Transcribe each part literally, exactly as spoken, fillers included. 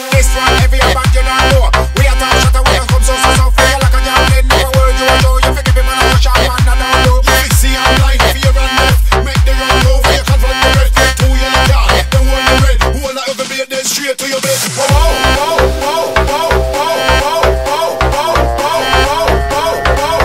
This one every band you don't know. We are talk shot and we don't come so so so. Feel like a gambling, no word you a show. You forgive him and I watch out man and I do. You fix the I'm blind, fear and left. Make the wrong move, you confront the rest. Two yellow card, the one you red. Who will ever be then straight to your bed. Whoa, whoa, whoa, whoa, whoa, whoa, whoa, whoa, whoa, whoa, whoa,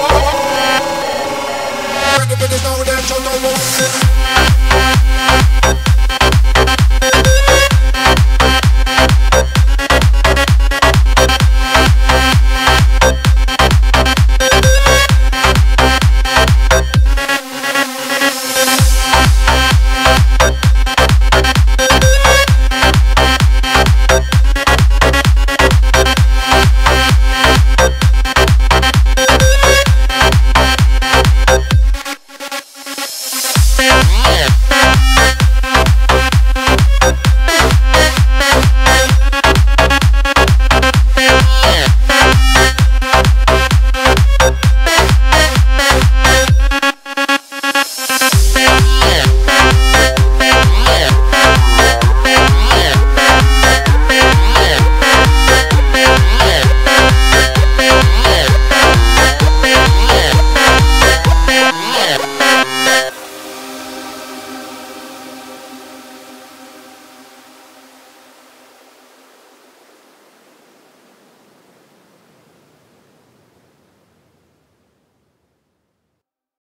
whoa, whoa, whoa, whoa, whoa.